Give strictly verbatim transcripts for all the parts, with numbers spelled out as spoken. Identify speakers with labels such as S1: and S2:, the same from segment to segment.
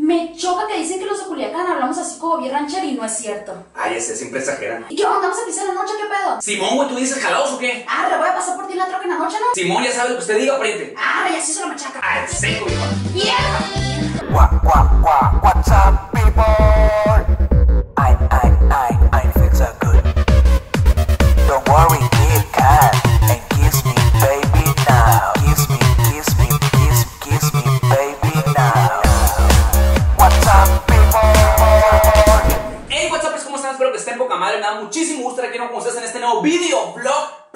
S1: Me choca que dicen que los de Culiacán hablamos así como bien ranchero y no es cierto.
S2: Ay, ese siempre exageran.
S1: ¿Y qué onda? ¿Vamos a pisar la noche? ¿Qué pedo?
S2: Simón, güey, ¿tú dices jalados o qué?
S1: Ah, ¿le voy a pasar por ti la troca en la noche, no?
S2: Simón, ya sabe lo que usted diga, pariente.
S1: Ah, ya sí se lo machaca.
S2: Ah, en seco, viejo.
S1: ¡Vieja!
S3: What, what, what, what's up, people? I, I, I, I feel so good. Don't worry, dear cat, and kiss me, baby, now. Kiss me, kiss me, kiss, kiss me, baby, now. What's up, people?
S2: Hey, what's up, pues, ¿cómo están? Espero que estén poca madre. Me da muchísimo gusto estar aquí con ustedes en este nuevo video vlog.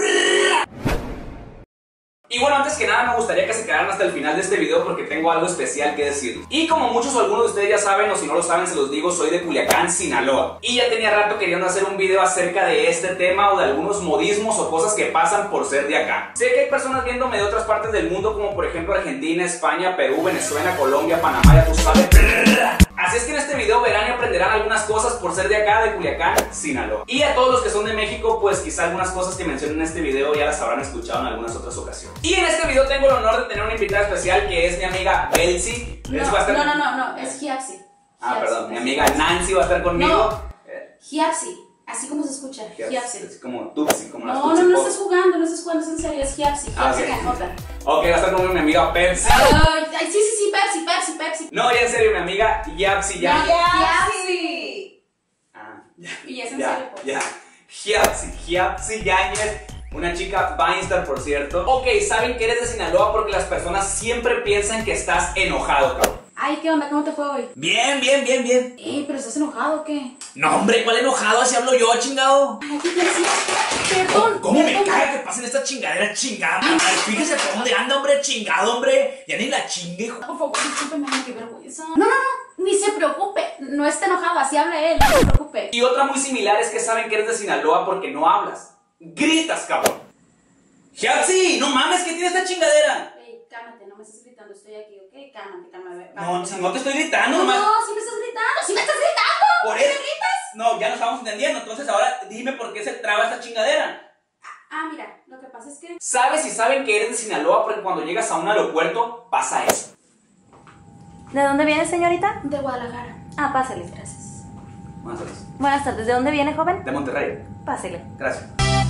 S2: Y bueno, antes que nada me gustaría que se quedaran hasta el final de este video porque tengo algo especial que decirles. Y como muchos o algunos de ustedes ya saben, o si no lo saben se los digo, soy de Culiacán, Sinaloa. Y ya tenía rato queriendo hacer un video acerca de este tema o de algunos modismos o cosas que pasan por ser de acá. Sé que hay personas viéndome de otras partes del mundo como por ejemplo Argentina, España, Perú, Venezuela, Colombia, Panamá, ya tú sabes. Así es que en este video verán y aprenderán algunas cosas por ser de acá, de Culiacán, Sinaloa. Y a todos los que son de México, pues quizá algunas cosas que menciono en este video ya las habrán escuchado en algunas otras ocasiones. Y en este video tengo el honor de tener una invitada especial que es mi amiga Belsi.
S1: No,
S2: va a estar...
S1: no, no, no, no, es Giapsi.
S2: Ah, perdón, mi amiga Nancy va a estar conmigo.
S1: No, Giapsi, así como se escucha, Giapsi.
S2: Es como Tupsi, como las
S1: No,
S2: Tupsi
S1: no, no
S2: Pop.
S1: estás jugando, no estás jugando, es en serio, es Giapsi,
S2: Ah,
S1: Giapsi
S2: ok.
S1: que anota.
S2: Ok, va a estar conmigo mi amiga Pepsi.
S1: Ay, ay, sí, sí, sí, Pepsi, Pepsi, Pepsi.
S2: No, ya en serio, mi amiga Giapsi ya.
S1: Giapsi.
S2: Ah, ya.
S1: Y es en
S2: Ya,
S1: serio, pues.
S2: ya. Giapsi, Giapsi Yáñez, una chica Vinestar, por cierto. Ok, saben que eres de Sinaloa porque las personas siempre piensan que estás enojado, cabrón.
S1: Ay, ¿qué onda? ¿Cómo te fue hoy?
S2: Bien, bien, bien, bien.
S1: Eh, pero ¿estás enojado o qué?
S2: No, hombre, ¿cuál enojado? Así hablo yo, chingado.
S1: Ay, ¿qué quieres decir? Perdón.
S2: ¿Cómo me
S1: perdón.
S2: caga que pasen esta chingadera chingada? Madre, fíjese por dónde anda, hombre, chingado, hombre. Ya ni la chingue, hijo.
S1: Por favor, discúlpeme, qué vergüenza. No, no, no, ni se preocupe. No está enojado, así habla él, no se preocupe.
S2: Y otra muy similar es que saben que eres de Sinaloa porque no hablas. Gritas, cabrón. Giapsi, no mames, ¿qué tiene esta chingadera?
S1: Ey, cálmate, no me estés gritando, estoy aquí, ¿ok? Cálmate, cálmate.
S2: No, si no te estoy gritando,
S1: No,
S2: nomás.
S1: no, sí me estás gritando, sí me estás gritando.
S2: Por eso. No, ya nos estamos entendiendo. Entonces ahora dime por qué se traba esta chingadera.
S1: Ah, mira, lo que pasa es que...
S2: Sabes y saben que eres de Sinaloa porque cuando llegas a un aeropuerto pasa eso.
S4: ¿De dónde viene, señorita?
S1: De Guadalajara.
S4: Ah, pásale, gracias.
S2: Buenas tardes.
S4: Buenas tardes, ¿de dónde viene, joven?
S2: De Monterrey.
S4: Pásele.
S2: Gracias.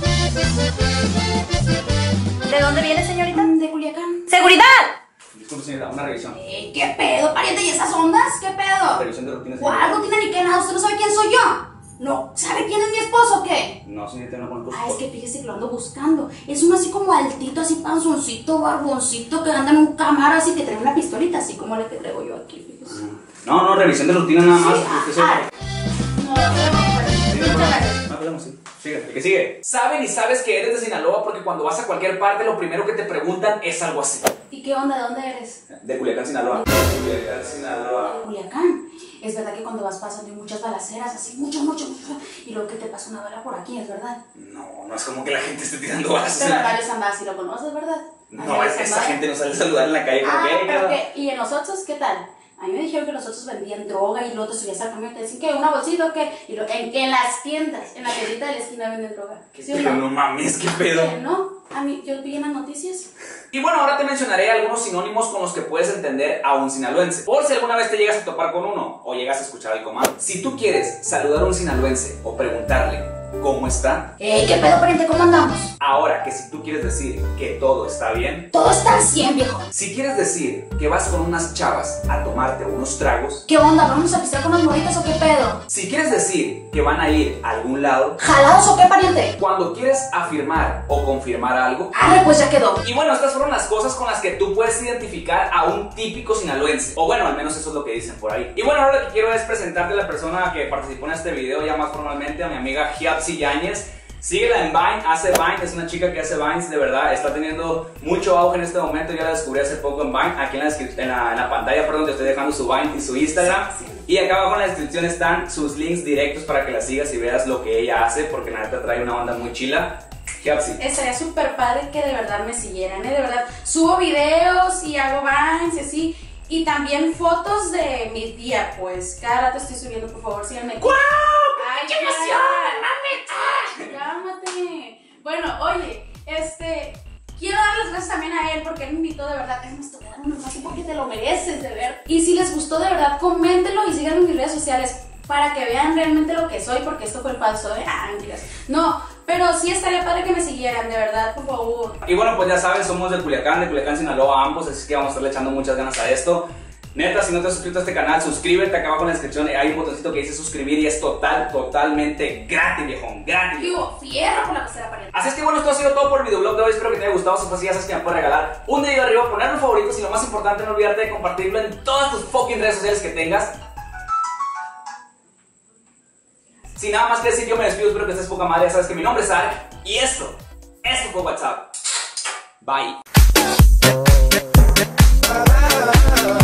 S4: ¿De dónde viene, señorita?
S1: De Culiacán.
S4: ¡Seguridad!
S2: Disculpe, señora, una revisión.
S1: Eh, ¿qué pedo, pariente? ¿Y esas ondas? ¿Qué pedo?
S2: Revisión de rutinas.
S1: ¿Cuál rutina ni qué nada? ¿Usted no sabe quién soy yo? No, ¿sabe quién es mi esposo o qué?
S2: No, señorita, no conozco.
S1: Ah, es que fíjese que lo ando buscando. Es uno así como altito, así panzoncito, barboncito, que anda en un camaro así que trae una pistolita, así como la que traigo yo aquí, fíjese.
S2: No, no, revisión de rutina nada más.
S1: Sí, ah,
S2: Usted
S1: ah.
S2: sepa.
S1: No, no, muchas gracias.
S2: No, podemos, sí. Sigue, el que sigue. Saben y sabes que eres de Sinaloa porque cuando vas a cualquier parte lo primero que te preguntan es algo así.
S1: ¿Y qué onda? ¿De dónde eres?
S2: De Culiacán, Sinaloa. Culiacán, Sinaloa.
S1: De Culiacán. Es verdad que cuando vas pasando hay muchas balaceras, así, mucho, mucho, mucho. Y luego que te pasa una bala por aquí, ¿es verdad?
S2: No, no es como que la gente esté tirando balas.
S1: Pero a Mario Zambada sí lo conoces, ¿verdad?
S2: No, es que esa gente no sale a saludar en la calle como
S1: Ah,
S2: que.
S1: pero qué. ¿Y en los otros qué tal? A mí me dijeron que los otros vendían droga y luego te subías al camión y te decían que una bolsita o qué. Y lo, en, en las tiendas, en la tiendita de la esquina venden droga. ¿Sí o
S2: Pero
S1: no?
S2: no mames, qué pedo.
S1: ¿Qué, no? A mí, yo vi en las noticias.
S2: Y bueno, ahora te mencionaré algunos sinónimos con los que puedes entender a un sinaloense. Por si alguna vez te llegas a topar con uno o llegas a escuchar el comando. Si tú quieres saludar a un sinaloense o preguntarle cómo está,
S1: Ey, ¿qué pedo, pariente? ¿Cómo andamos?
S2: ahora que si tú quieres decir que todo está bien,
S1: Todo está al cien, viejo.
S2: si quieres decir que vas con unas chavas a tomarte unos tragos,
S1: ¿Qué onda? ¿Vamos a pistear con los morritos o qué pedo?
S2: si quieres decir que van a ir a algún lado,
S1: ¿Jalados o qué, pariente?
S2: cuando quieres afirmar o confirmar algo.
S1: Arre, pues ya quedó.
S2: Y bueno, estas fueron las cosas con las que tú puedes identificar a un típico sinaloense. O bueno, al menos eso es lo que dicen por ahí. Y bueno, ahora lo que quiero es presentarte a la persona que participó en este video ya más formalmente, a mi amiga Giapsi Yáñez. Síguela en Vine, hace Vine, es una chica que hace Vines, de verdad, está teniendo mucho auge en este momento, yo la descubrí hace poco en Vine, aquí en la, en la, en la pantalla, perdón, te estoy dejando su Vine y su Instagram, y acá abajo en la descripción están sus links directos para que la sigas y veas lo que ella hace, porque la neta trae una onda muy chila. Giapsi.
S1: Estaría súper padre que de verdad me siguieran, ¿eh? De verdad, subo videos y hago vines y así, y también fotos de mi día, pues, cada rato estoy subiendo, por favor, síganme.
S2: ¡Guau!
S1: ¡Ay,
S2: ¡Qué
S1: ya!
S2: emoción! ¡Mami!
S1: Cálmate. Bueno, oye, este, quiero dar las gracias también a él porque él me invitó de verdad. Es más, te voy a dar unos más porque te lo mereces, de ver. Y si les gustó de verdad, coméntenlo y síganme en mis redes sociales para que vean realmente lo que soy, porque esto fue falso, ¿eh? Ah, mentiras. No, pero sí estaría padre que me siguieran, de verdad, por favor.
S2: Y bueno, pues ya saben, somos de Culiacán, de Culiacán, Sinaloa, ambos, así que vamos a estarle echando muchas ganas a esto. Neta, si no te has suscrito a este canal, suscríbete, acá abajo en la descripción hay un botoncito que dice suscribir y es total, totalmente gratis, viejón, gratis.
S1: Digo, fierro con la pecera pariente.
S2: Así es que bueno, esto ha sido todo por el videoblog de hoy, espero que te haya gustado, si fue así ya sabes que me puedes regalar un dedito arriba, ponerlo en favoritos y lo más importante, no olvidarte de compartirlo en todas tus fucking redes sociales que tengas. Sin nada más que decir, yo me despido, espero que estés poca madre, ya sabes que mi nombre es Ark y esto, esto fue WhatsApp. Bye.